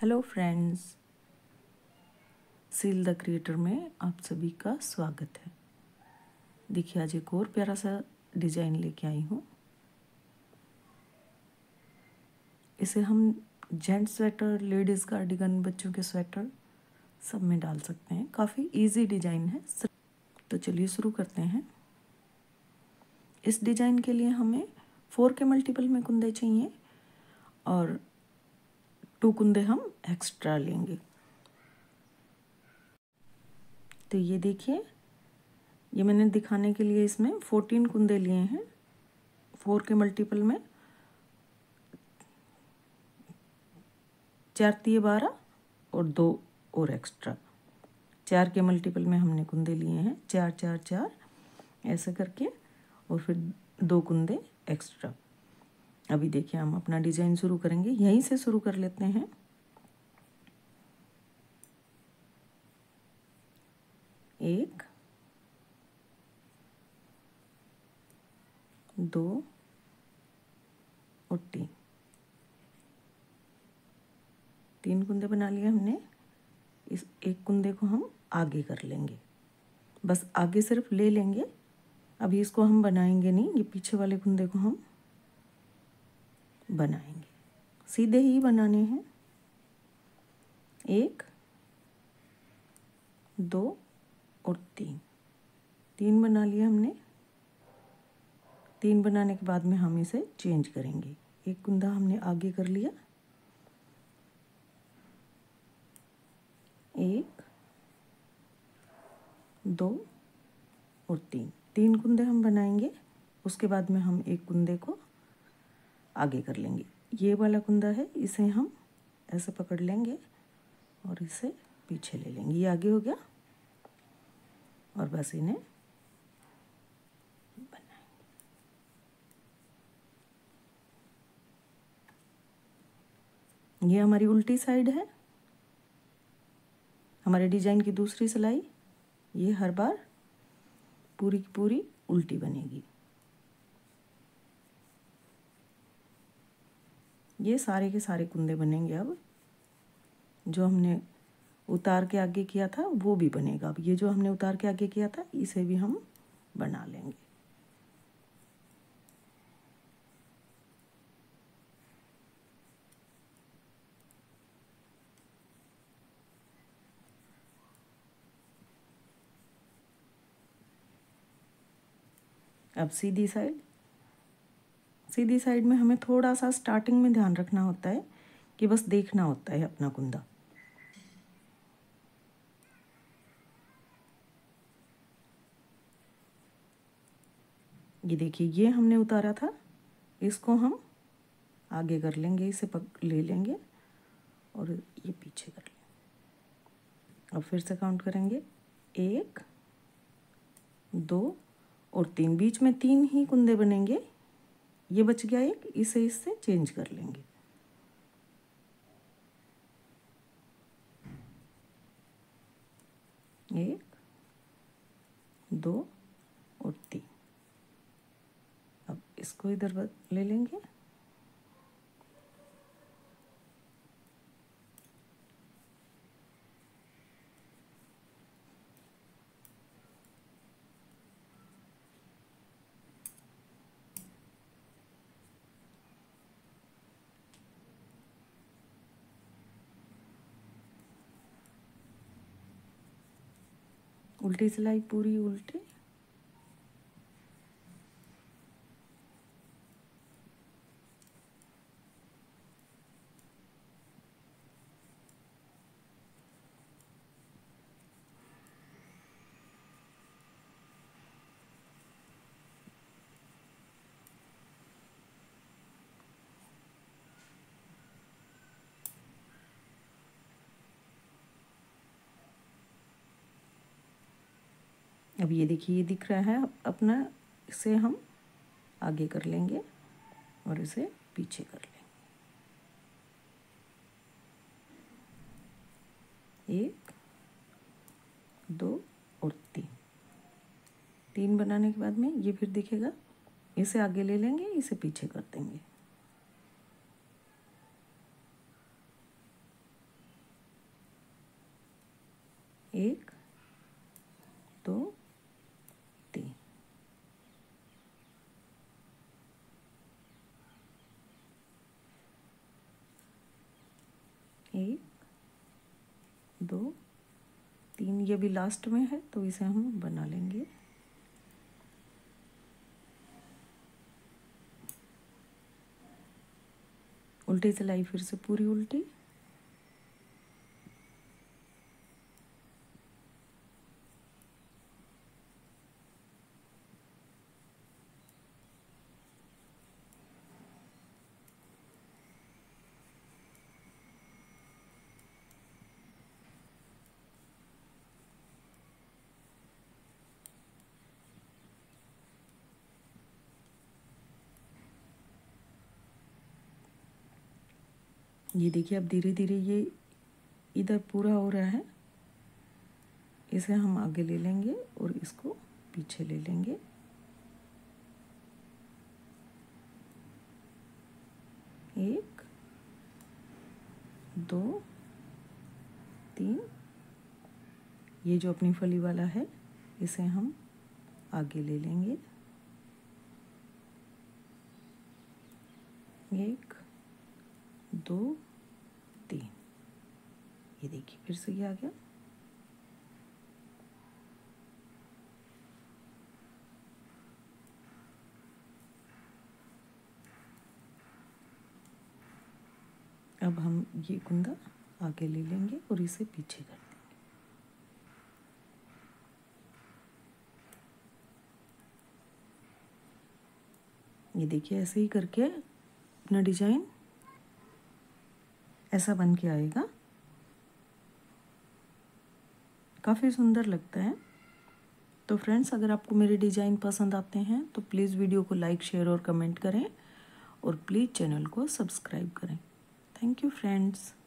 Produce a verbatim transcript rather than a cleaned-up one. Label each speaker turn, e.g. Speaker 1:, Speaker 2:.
Speaker 1: Hello friends, seal the creator में आप सभी का स्वागत है। देखिए, आज एक और प्यारा सा डिजाइन लेके आई हूँ। इसे हम जेंट्स स्वेटर, लेडीज़ कार्डिगन, बच्चों के स्वेटर सब में डाल सकते हैं। काफ़ी इजी डिजाइन है। तो चलिए शुरू करते हैं। इस डिजाइन के लिए हमें फोर के मल्टीपल में कुंदे चाहिए और टू कुंदे हम एक्स्ट्रा लेंगे। तो ये देखिए, ये मैंने दिखाने के लिए इसमें फोर्टीन कुंदे लिए हैं। फोर के मल्टीपल में चार तिये बारह और दो और एक्स्ट्रा। चार के मल्टीपल में हमने कुंदे लिए हैं, चार चार चार ऐसे करके, और फिर दो कुंदे एक्स्ट्रा। अभी देखिए, हम अपना डिजाइन शुरू करेंगे। यहीं से शुरू कर लेते हैं। एक, दो और तीन तीन कुंदे बना लिए हमने। इस एक कुंदे को हम आगे कर लेंगे, बस आगे सिर्फ ले लेंगे। अभी इसको हम बनाएंगे नहीं, ये पीछे वाले कुंदे को हम बनाएंगे। सीधे ही बनाने हैं। एक, दो और तीन तीन बना लिया हमने। तीन बनाने के बाद में हम इसे चेंज करेंगे। एक कुंदा हमने आगे कर लिया, एक, दो और तीन तीन कुंदे हम बनाएंगे। उसके बाद में हम एक कुंदे को आगे कर लेंगे। ये वाला कुंदा है, इसे हम ऐसे पकड़ लेंगे और इसे पीछे ले लेंगे। ये आगे हो गया और बस इन्हें बनाएंगे। ये हमारी उल्टी साइड है। हमारे डिजाइन की दूसरी सिलाई ये हर बार पूरी की पूरी उल्टी बनेगी। ये सारे के सारे कुंदे बनेंगे। अब जो हमने उतार के आगे किया था वो भी बनेगा। अब ये जो हमने उतार के आगे किया था इसे भी हम बना लेंगे। अब सीधी साइड सीधी साइड में हमें थोड़ा सा स्टार्टिंग में ध्यान रखना होता है कि बस देखना होता है अपना कुंदा। ये देखिए, ये हमने उतारा था, इसको हम आगे कर लेंगे, इसे पक ले लेंगे और ये पीछे कर लेंगे। अब फिर से काउंट करेंगे, एक, दो और तीन। बीच में तीन ही कुंदे बनेंगे। ये बच गया एक, इसे इससे चेंज कर लेंगे। एक, दो और तीन। अब इसको इधर ले लेंगे। उल्टी सिलाई पूरी उल्टी। अब ये देखिए, ये दिख रहा है अपना। इसे हम आगे कर लेंगे और इसे पीछे कर लेंगे। एक, दो और तीन तीन बनाने के बाद में ये फिर दिखेगा। इसे आगे ले लेंगे, इसे पीछे कर देंगे। एक, दो, तीन, ये भी लास्ट में है तो इसे हम बना लेंगे। उल्टी सिलाई फिर से पूरी उल्टी, ये देखिए अब धीरे धीरे ये इधर पूरा हो रहा है। इसे हम आगे ले लेंगे और इसको पीछे ले लेंगे। एक, दो, तीन, ये जो अपनी फली वाला है इसे हम आगे ले लेंगे। एक, दो, तीन, ये देखिए फिर से ये आ गया। अब हम ये कुंदा आगे ले लेंगे और इसे पीछे कर देंगे। ये देखिए ऐसे ही करके अपना डिजाइन ऐसा बन के आएगा, काफ़ी सुंदर लगता है। तो फ्रेंड्स, अगर आपको मेरे डिज़ाइन पसंद आते हैं तो प्लीज़ वीडियो को लाइक, शेयर और कमेंट करें और प्लीज़ चैनल को सब्सक्राइब करें। Thank you friends.